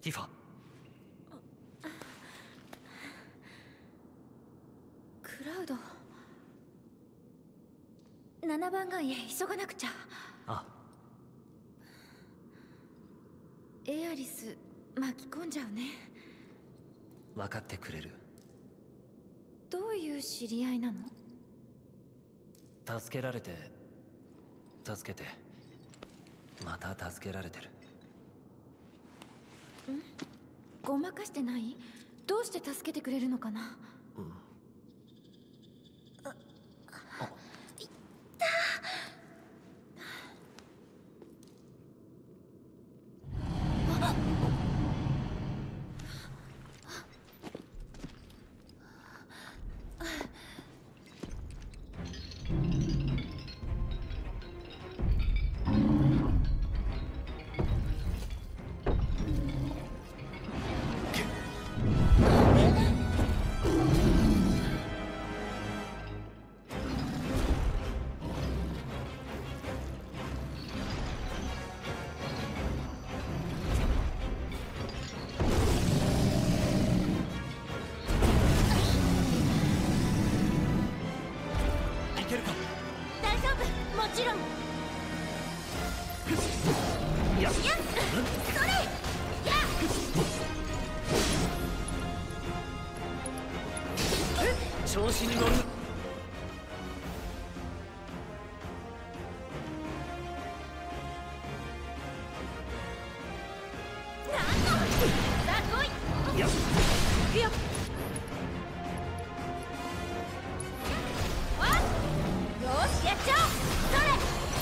ティファ。 クラウド。7番街へ急がなくちゃ。 あ、 エアリス巻き込んじゃうね。 分かってくれる。 どういう知り合いなの？ 助けられて助けてまた助けられてる。 ごまかしてない？どうして助けてくれるのかな？ 調子に乗る。やっ行くよ。 よしやっちゃおう。それ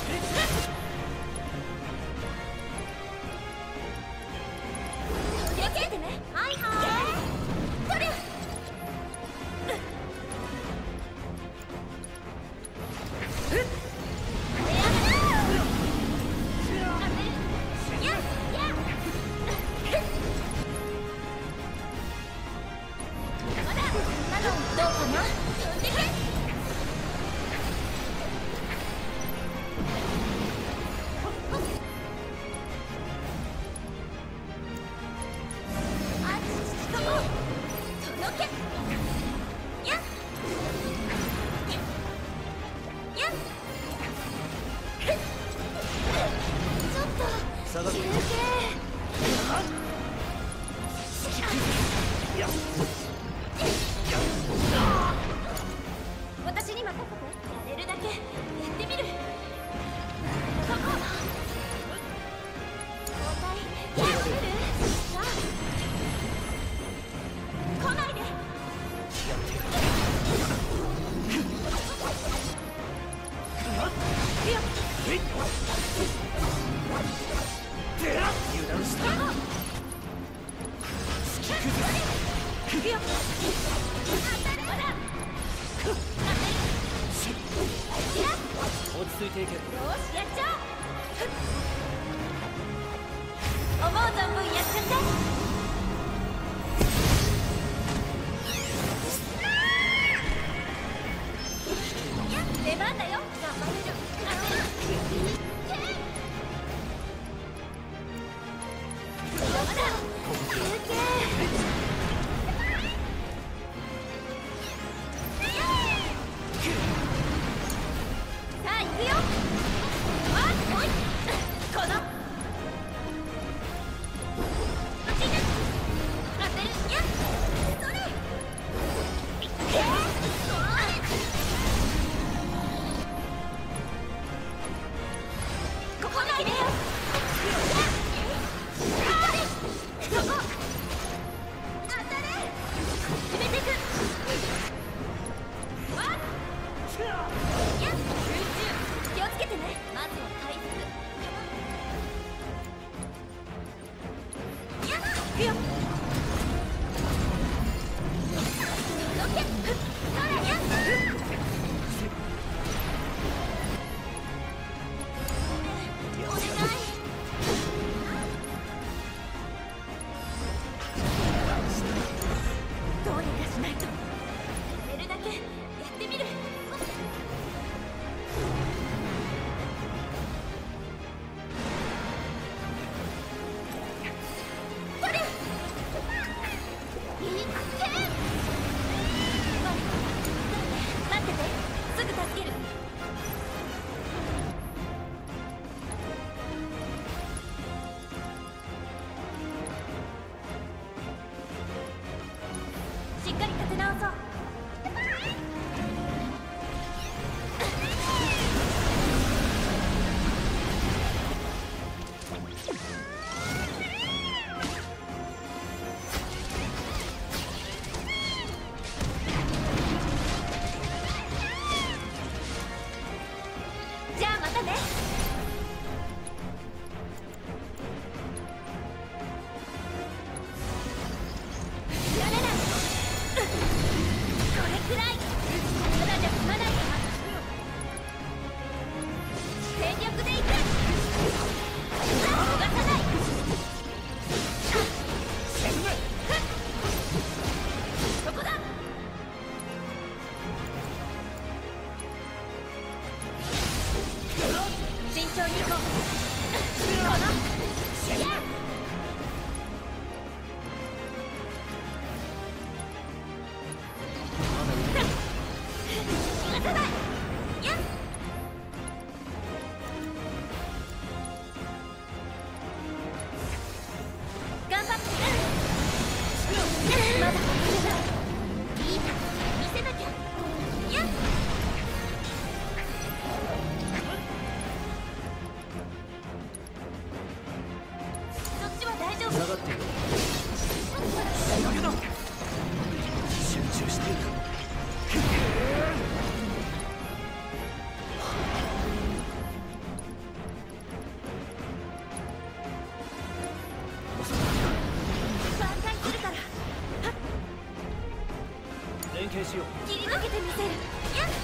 気をつけてね。はいはい。それ私に任せて。やれるだけやってみる。そこ交代やってみる。さあ来ないで。 油断した。 行くよ。 落ち着いていけ。よしやっちゃおう。思う存分やっちゃって。出番だよ。頑張れる。まだ休憩。さあ行くよ。おいこの当てる。やっそれここないでよ。そこ当たれ。決めてく。やっ気をつけてね。まずは回復。やっ行くよ。ロケットそれやっお願い。どうにかしないと。やれるだけやってみる。それ切り抜けてみせる。やっ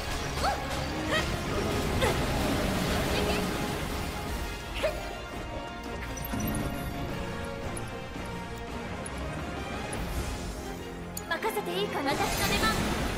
任せていいかな。私の出番。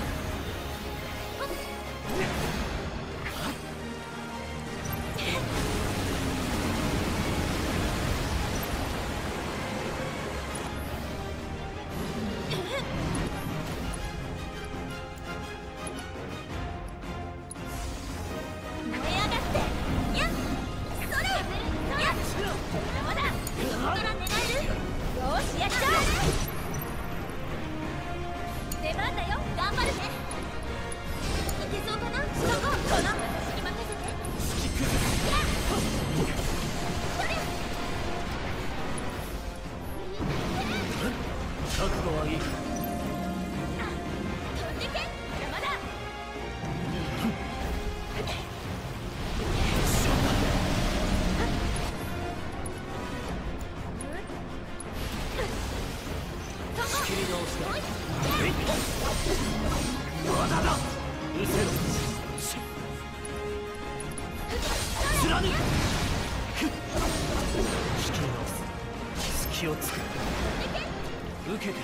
気をつく。受けて立つ。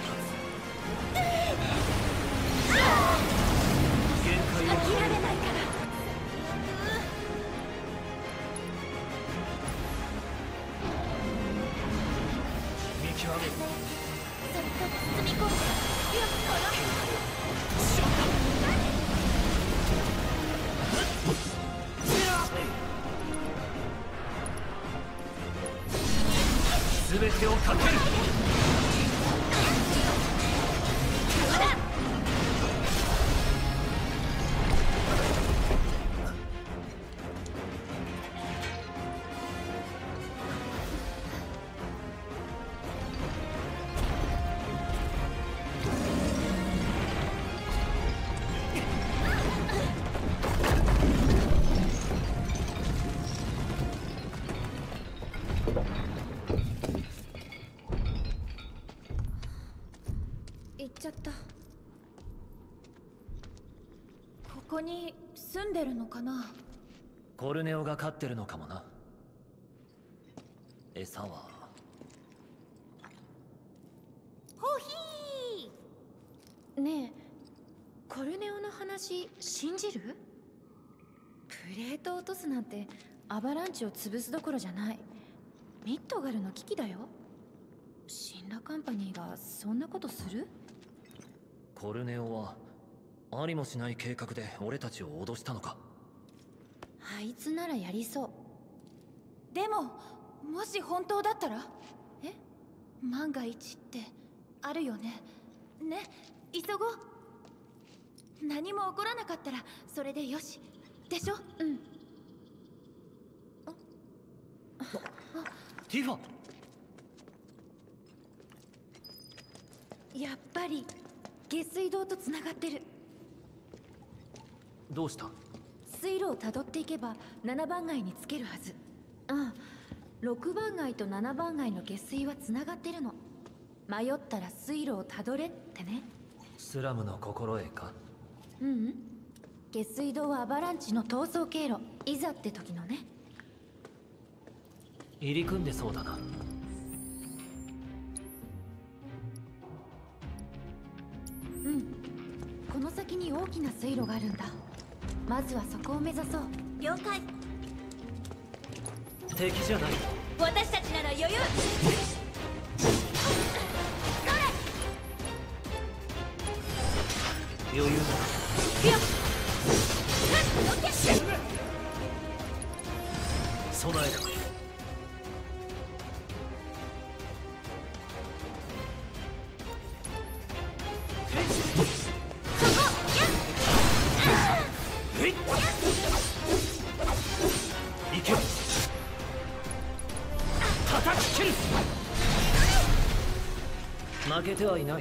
限界を諦めないから。 見極める。 そっと包み込んで。よっこ全てをかける。 行っちゃった。ここに住んでるのかな。 コルネオが飼ってるのかもな。餌はホヒー。ねえ、コルネオの話信じる？プレートを落とすなんてアバランチを潰すどころじゃない。ミッドガルの危機だよ。シンラカンパニーがそんなことする？ コルネオはありもしない計画で俺たちを脅したのか。 あいつならやりそう。でももし本当だったら？万が一ってあるよね。ね、急ごう。何も起こらなかったらそれでよしでしょ。うん。 ティファ。 やっぱり下水道とつながってる。 どうした？ 水路をたどっていけば7番街につけるはず。ああ、6番街と7番街の下水はつながってるの。迷ったら水路をたどれってね。 スラムの心得か？ ううん、下水道はアバランチの逃走経路。いざって時のね。 入り組んでそうだな。 うん、この先に大きな水路があるんだ。まずはそこを目指そう。了解。 敵じゃない。 私たちなら余裕。 余裕だ。 いや備える。いけ。叩き切る。負けてはいない。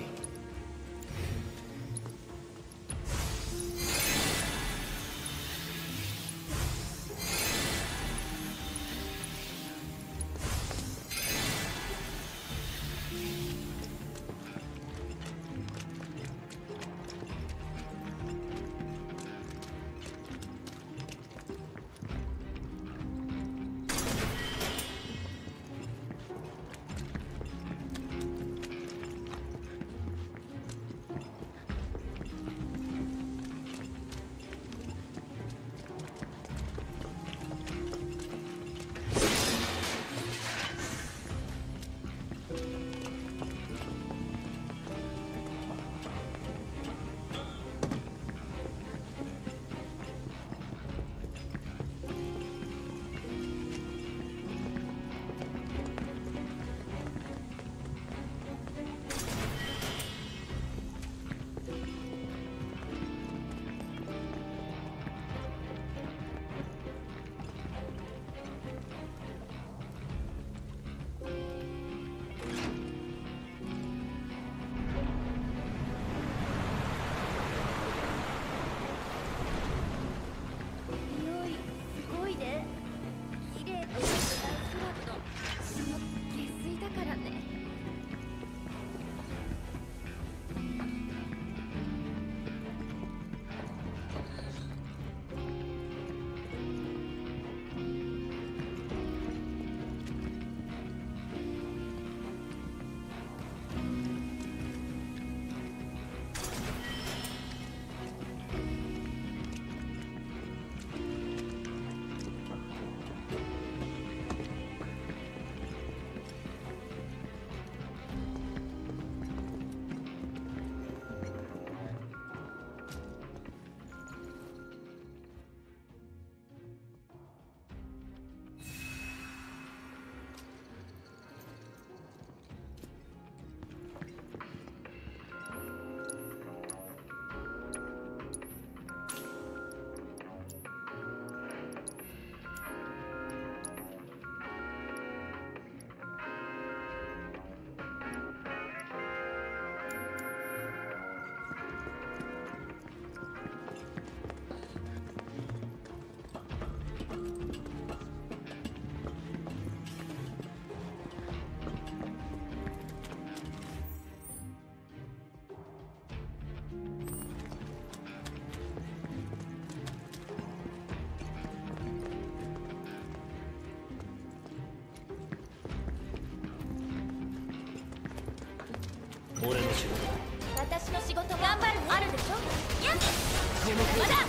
俺の仕事だ。 私の仕事頑張るね。あるでしょ。やっまだ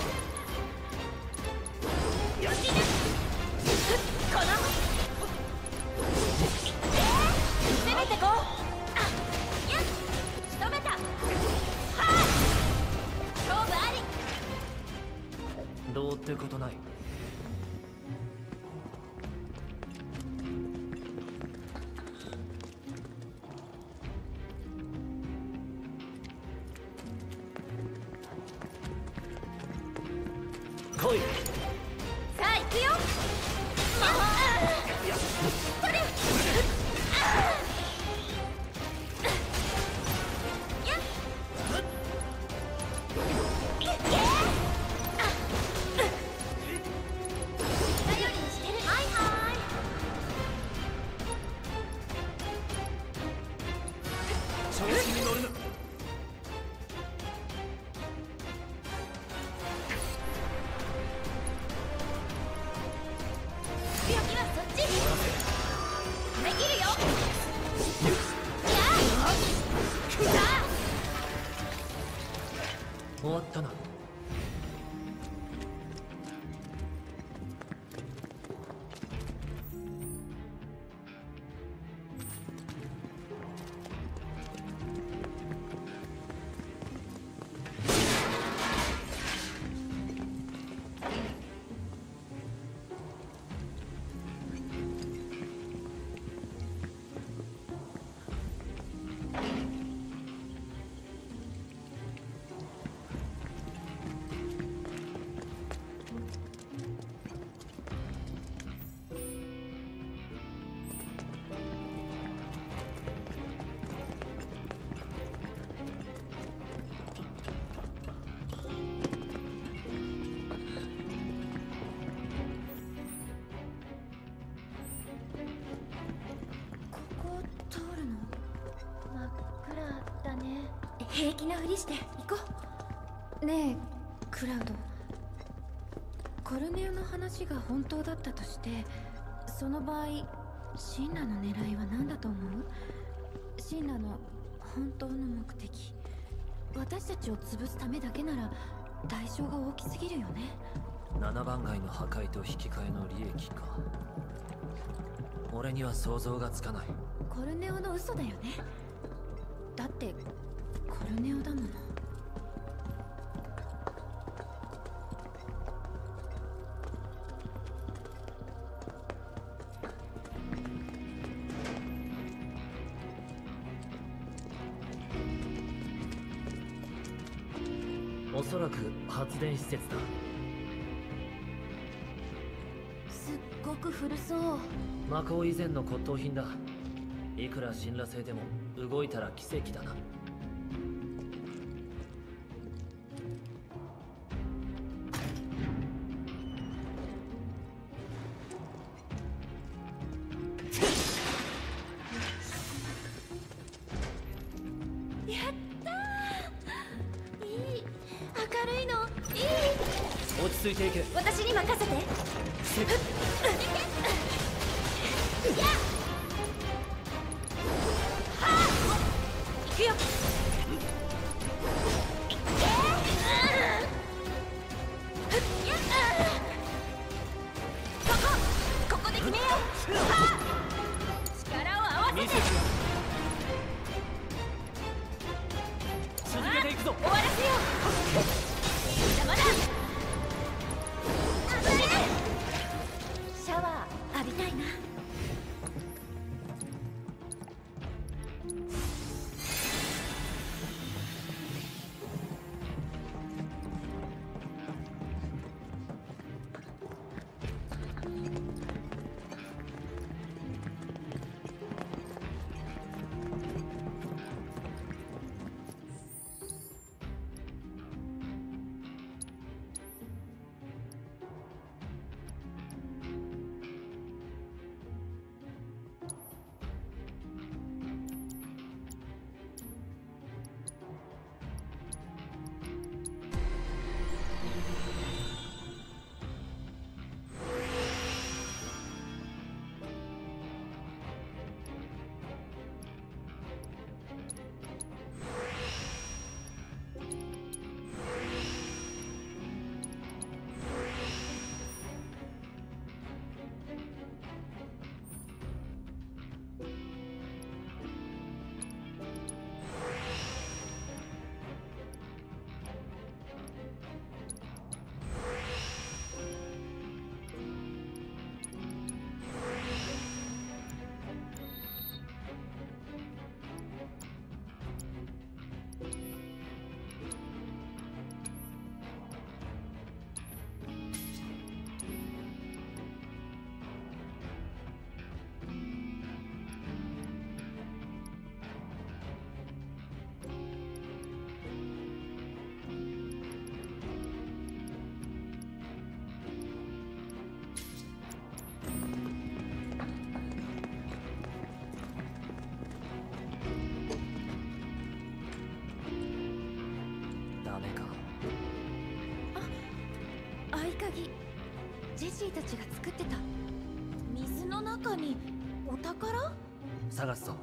よしね。この攻めてこう。やっ仕留めた。はあ勝負あり。 どうってことない。来い。 さあ行くよ。これ。やっ。頼りにしてる。はいはい。 調子に乗るな。 次はそっち。できるよ。 終わったな。 平気なふりして行こう。ねえクラウド、コルネオの話が本当だったとして、その場合シンラの狙いは何だと思う？シンラの本当の目的、私たちを潰すためだけなら代償が大きすぎるよね。 7番街の破壊と引き換えの利益か。俺には想像がつかない。 コルネオの嘘だよね。だってコルネオだもの。 おそらく発電施設だ。 すっごく古そう。 魔法以前の骨董品だ。いくら神羅製でも動いたら奇跡だな。 やったー、いい、明るいのいい。 落ち着いていけ。 私に任せて。やっ行くよ。ここで決めよう。力を合わせて続けていくぞ。 終わらせよう。邪魔だ。シャワー浴びたいな。ジェシーたちが作ってた。水の中にお宝？ 探すぞ。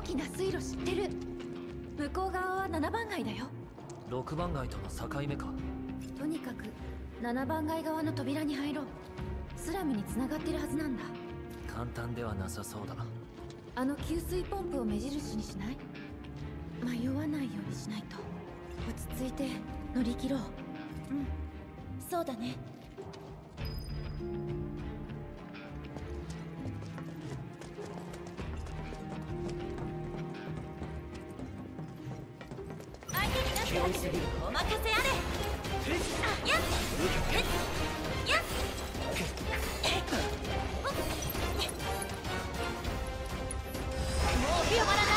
きな水路知ってる。向こう側は7番街だよ。 6番街との境目か。 とにかく7番街側の扉に入ろう。スラムに繋がってるはずなんだ。 簡単ではなさそうだ。 あの給水ポンプを目印にしない？迷わないようにしないと。落ち着いて乗り切ろう。うん、そうだね。相手になってあげる。お任せあれ。やっやっもう止まらないから。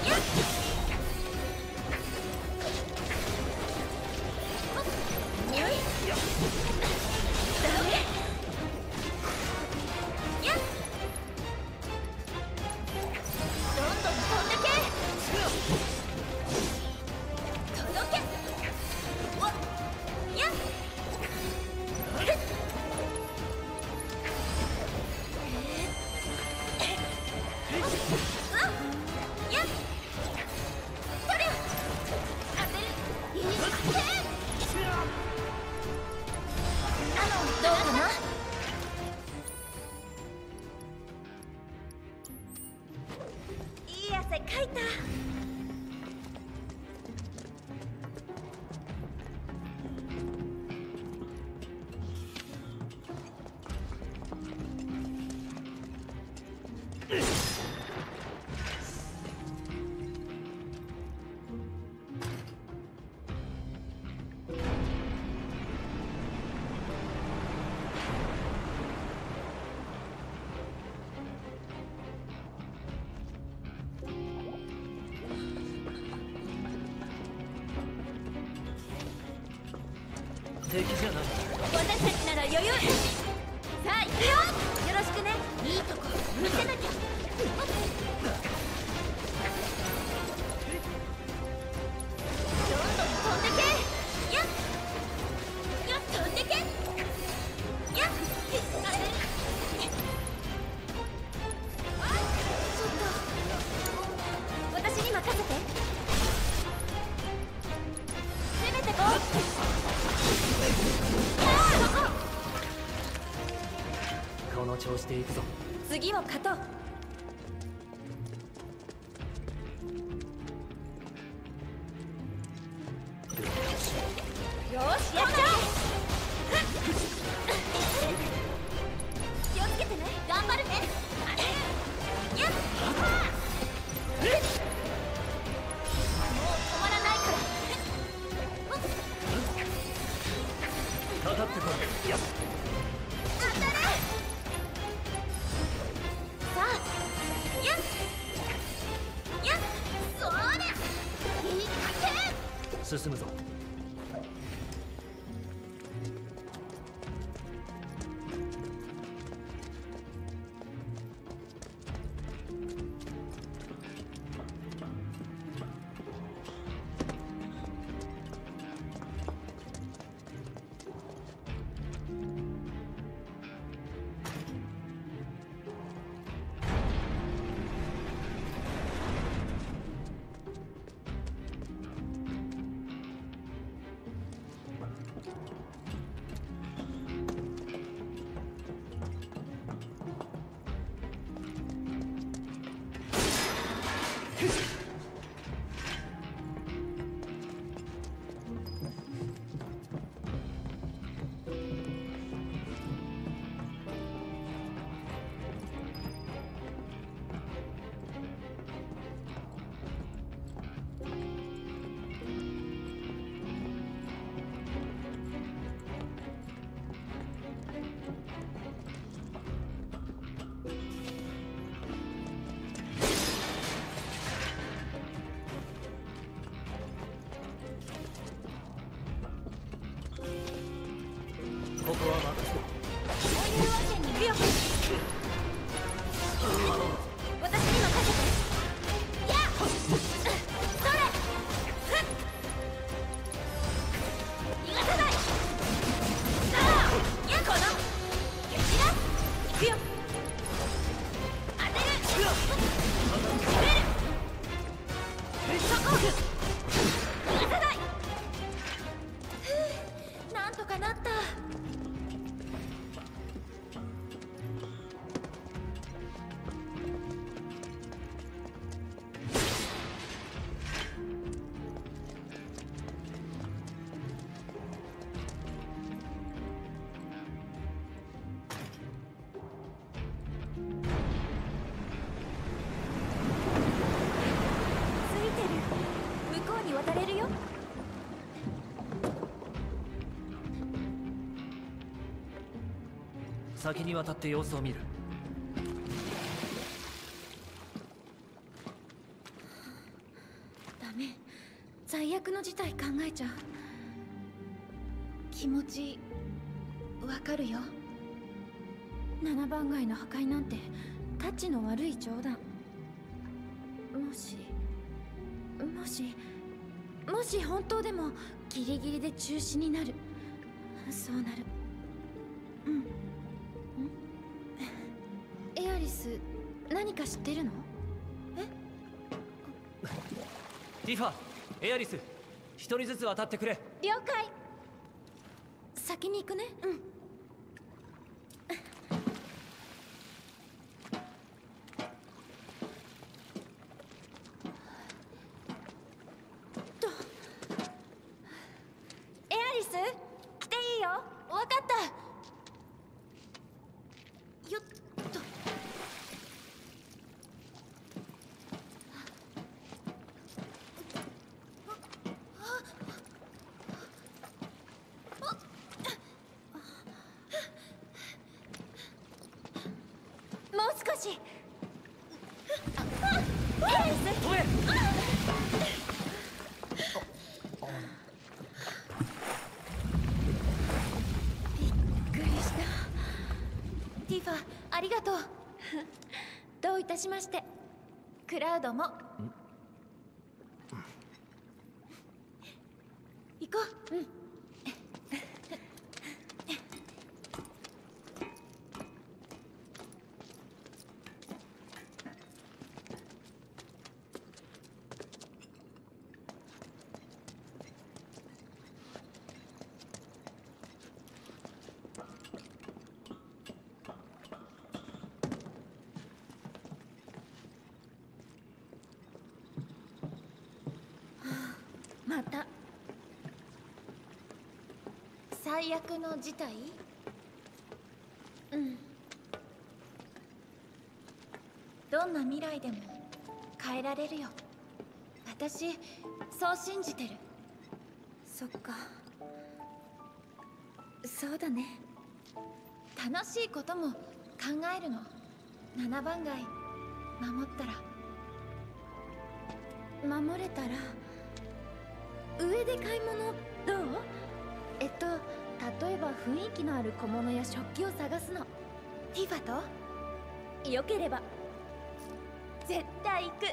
やっ敵じゃない。 私たちなら余裕。さあ行くよ。よろしくね。いいとこ見せなきゃ。どんどん飛んでけ。やっよっ飛んでけ。やっちょっと私に任せて。攻めてこう。 この調子でいくぞ。 次を勝とう。よしやっちゃえ。気をつけてね。頑張るね。やっもう止まらないから。 かかってこい。やっ当たれ。さあやっやっそれいけ。 進むぞ。 先に渡って様子を見る。 ダメ、最悪の事態考えちゃう。気持ちわかるよ。7番街の破壊なんてタッチの悪い冗談。もし本当でもギリギリで中止になる。そうなる。エアリス、何か知ってるの？ ティファ、エアリス、一人ずつ渡ってくれ。 了解。先に行くね。エアリス、来ていいよ。わかった。よっと。もう少し。エアリス、 止め。 びっくりした。ティファ、ありがとう。どういたしまして。クラウドも。行こう。また最悪の事態？どんな未来でも変えられるよ。私そう信じてる。そっか、そうだね。楽しいことも考えるの。7番街守ったら。守れたら上で買い物どう？例えば雰囲気のある小物や食器を探すの。ティファとよければ絶対行く。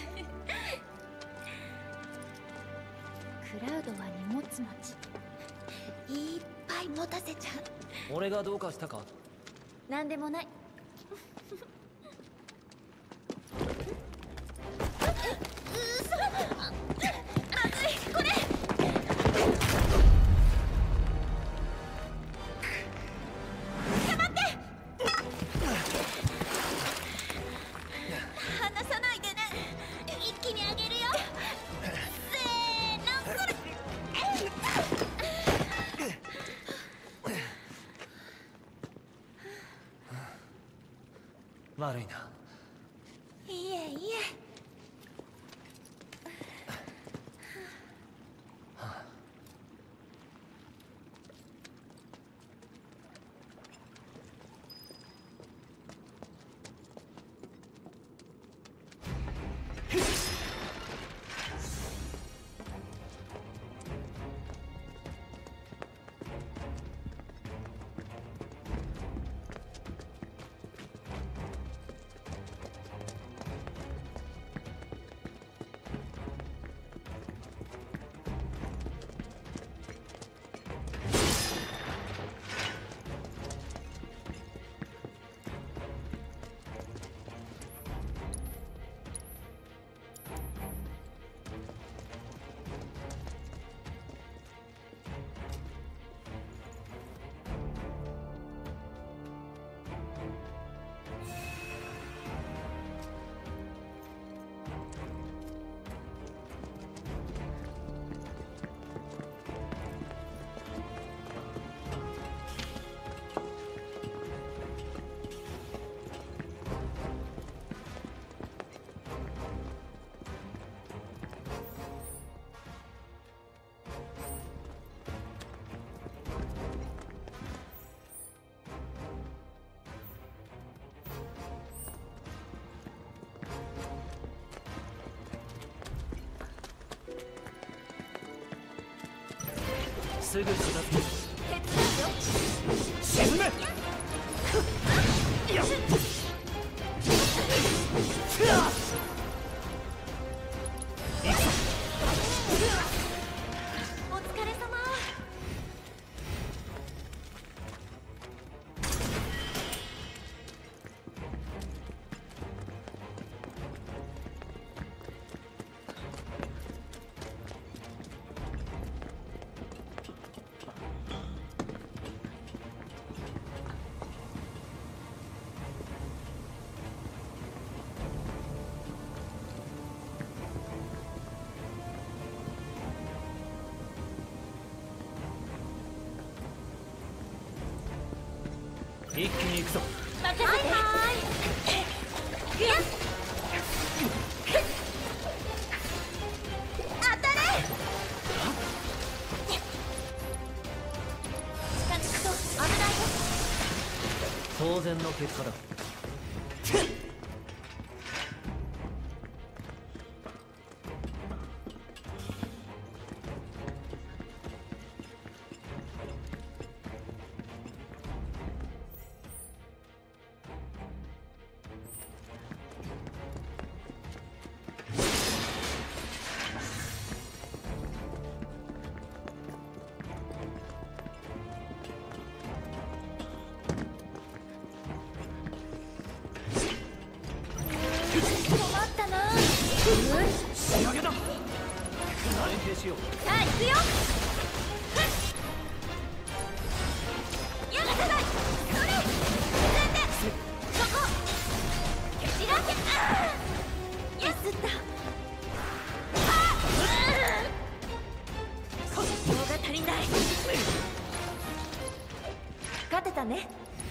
クラウドは荷物持ち、いっぱい持たせちゃう。 俺がどうかしたか？ なんでもない。 悪いな。 いえいえ。 すぐ片付ける。 手伝うよ。 沈め。いや。 お疲れ様。 一気に行くぞ。 任せて。はいはい。当たれ。近づくと危ないよ。 当然の結果だ。 困ったな。 仕上げだ。連携しよう。 さあ行くよ。やがたない。それ。進んで。そこ。開け。やすった。情が足りない。勝てたね。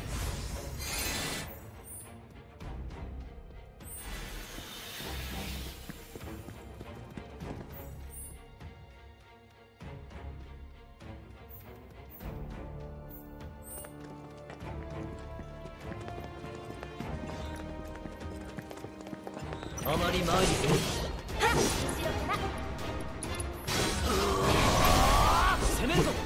あまり前に出る。 はっ、後ろから。 攻めるぞ。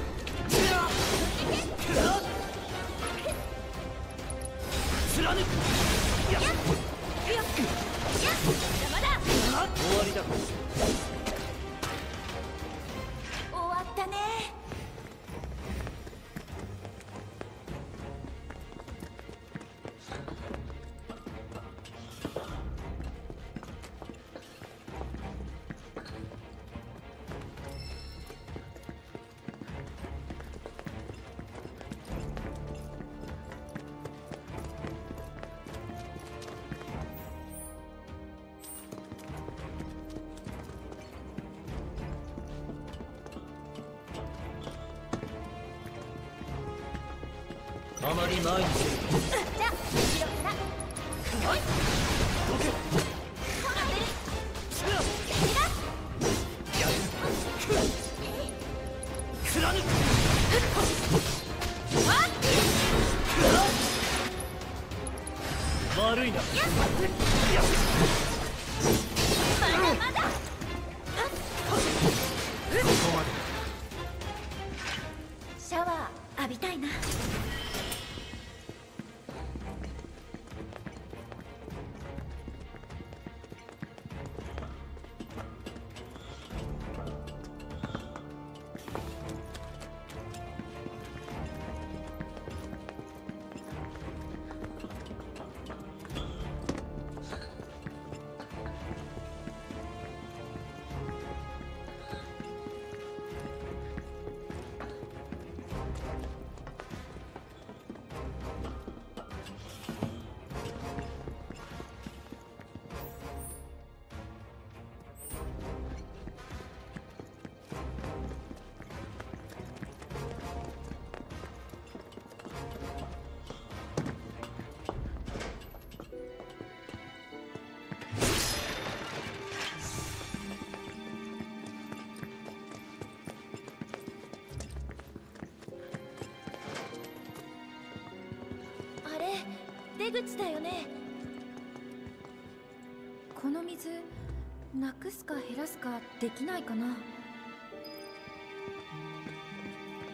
貫く。やっ。 よっ。やっ。邪魔だ。 終わりだ。 終わったね。 あまり前に出る。 じゃあ後ろから。おい。 どけ。 当てる。 やる。貫く。悪いな。 まだまだ。 ここまで。 シャワー浴びたいな。出口だよね。この水なくすか減らすかできないかな。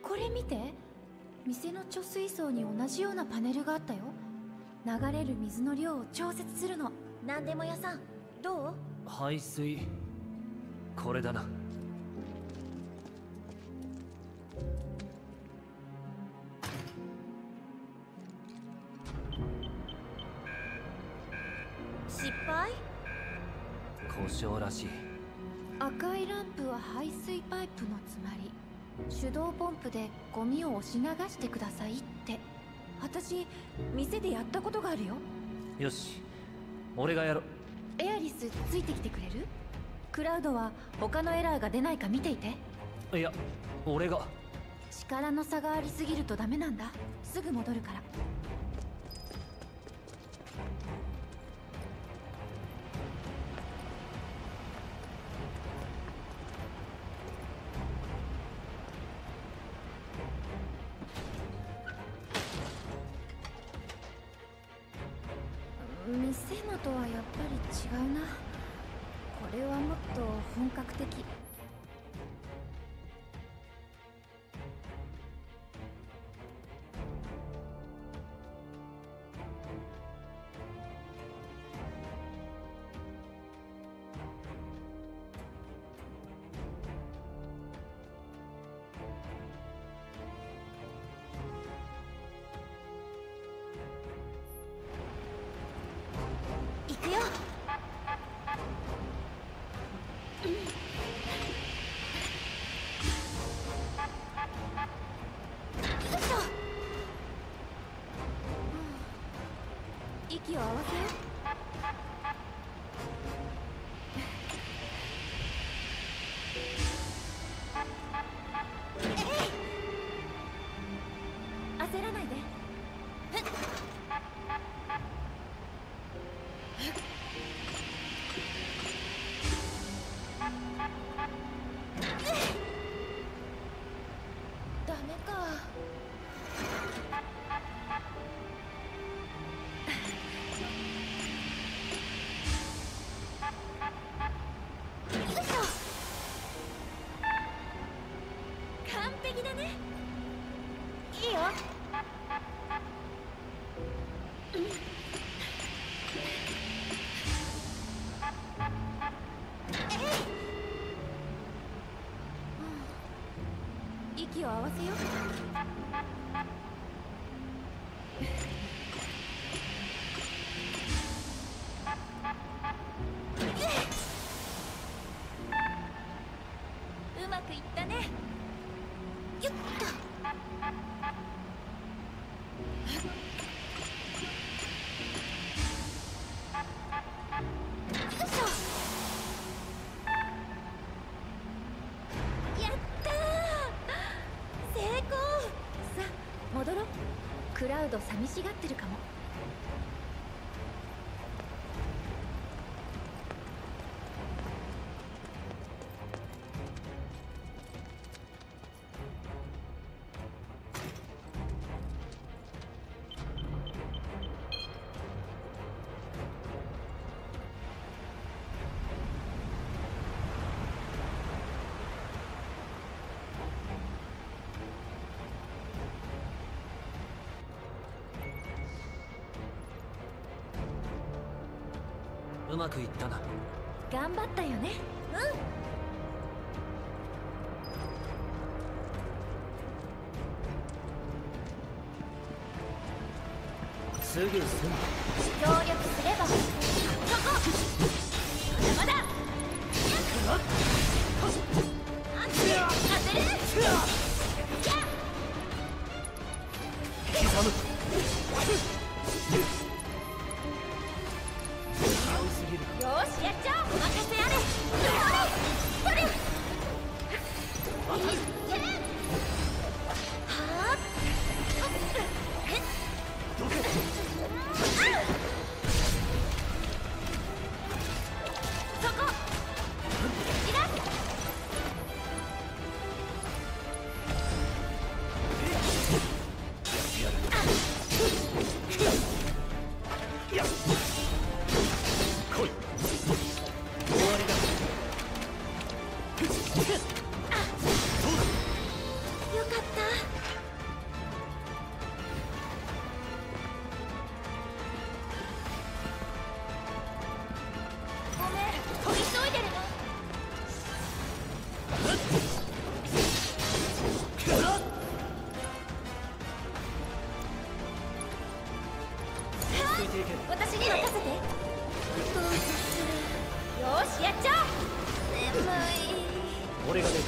これ見て、店の貯水槽に同じようなパネルがあったよ。流れる水の量を調節するの。何でも屋さん、どう？ 排水、これだな。 失敗？ 故障らしい。 赤いランプは排水パイプの詰まり。手動ポンプでゴミを押し流してくださいって。私店でやったことがあるよ。 よし、俺がやろ。 エアリスついてきてくれる？クラウドは他のエラーが出ないか見ていて。 いや、俺が。 力の差がありすぎるとダメなんだ。すぐ戻るから。店のとはやっぱり違うな。これはもっと本格的。行くよ。息を合わせよう。焦らないで。ダメか。完璧だね。いいよ。息を合わせよう。うまくいったね。よっと。やったー、成功。さあ戻ろう。クラウド寂しがってるかも。 うまくいったな。 頑張ったよね。 すぐ済む。 協力すれば。そこ。まだまだ。当てる。 刻む。 よし、やっちゃおう。任せあれ。それ。はあ。 どけ。 そこ。いらっ。 やる。 に任せて。よーし、やっちゃおう。眠い。 俺が出る。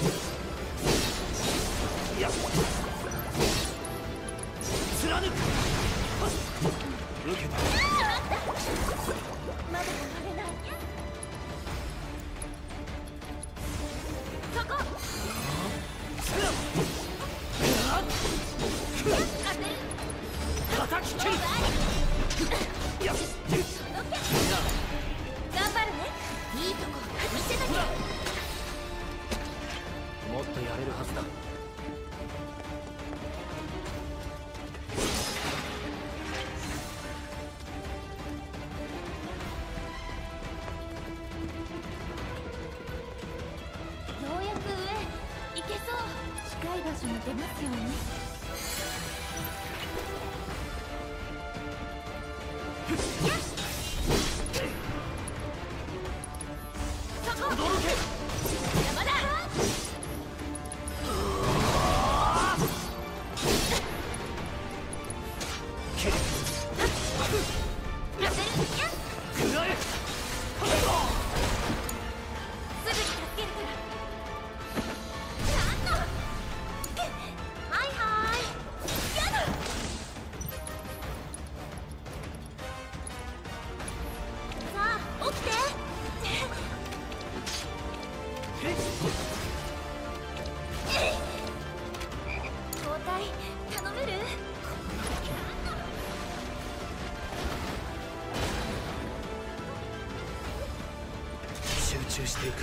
いや、貫く。受けた。 まだ終われない。そこ。 叩き切る。いや、 頑張るね。いいとこ見せなきゃ。 もっとやれるはずだ。 ようやく上行けそう。近い場所に出ますように。 集中していく。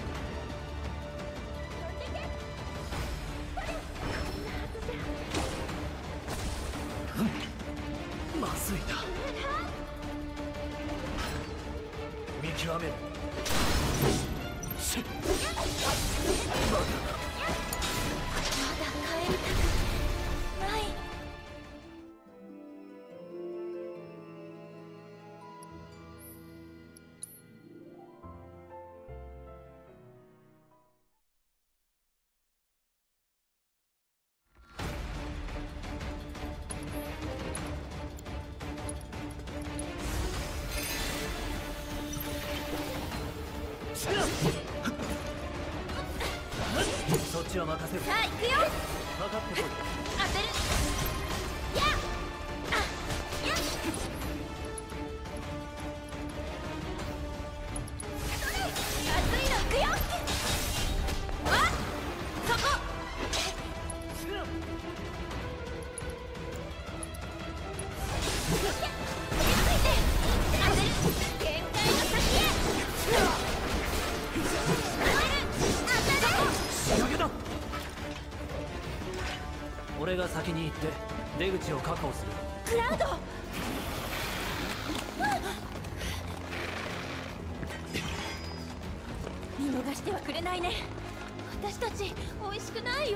まずいな。見極める。まだ帰りたくない。 そっちは任せる。 さあ行くよ。 かかってこい。 当てる。やっあやっ熱いの行くよ。あそこ。 俺が先に行って出口を確保する。 クラウド。見逃してはくれないね。私たち美味しくないよ。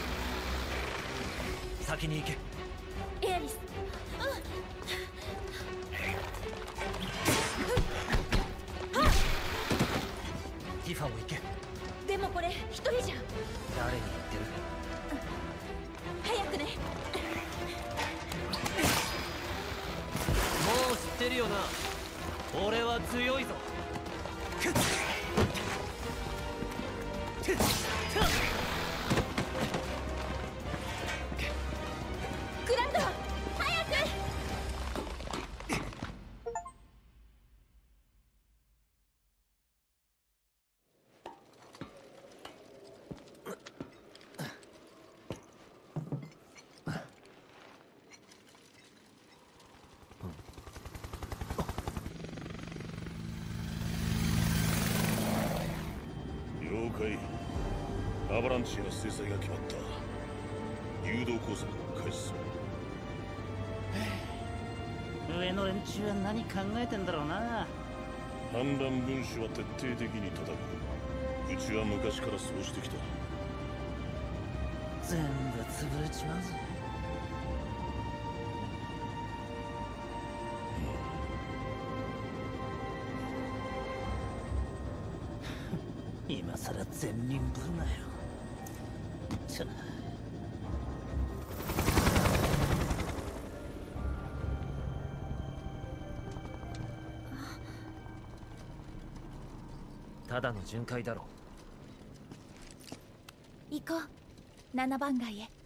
先に行け。 エアリス。 ティファも行け。 でもこれ一人じゃん。 誰に言ってる。 早くね。 もう知ってるよな。俺は強いぞ。 クラウド早く。 アバランチへの制裁が決まった。誘導工作を開始する。 上の連中は何考えてんだろうな。 反乱分子は徹底的に叩く。うちは昔からそうしてきた。 全部潰れちまうぜ。今さら善人ぶるなよ。ちょただの巡回だろ。 行こう、7番街へ。